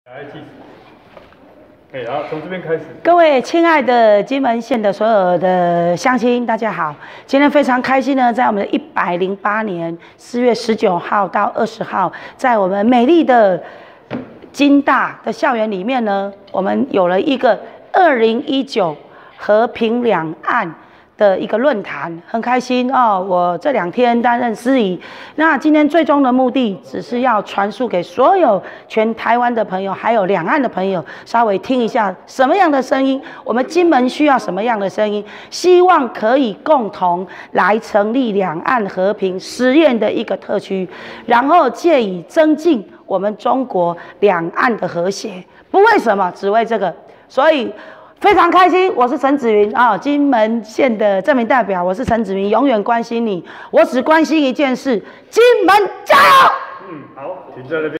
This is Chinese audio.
来计时。然后从这边开始。 各位亲爱的金门县的所有的乡亲，大家好！今天非常开心呢，在我们的108年4月19号到20号，在我们美丽的金大的校园里面呢，我们有了一个2019和平两岸的一个论坛，很开心哦。我这2天担任司仪，那今天最终的目的只是要传输给所有全台湾的朋友，还有两岸的朋友，稍微听一下什么样的声音，我们金门需要什么样的声音，希望可以共同来成立两岸和平实验的一个特区，然后借以增进我们中国两岸的和谐。不为什么，只为这个，所以。非常开心，我是陈子云啊，金门县的正名代表，我是陈子云，永远关心你，我只关心一件事：金门加油！ 好，请在那边。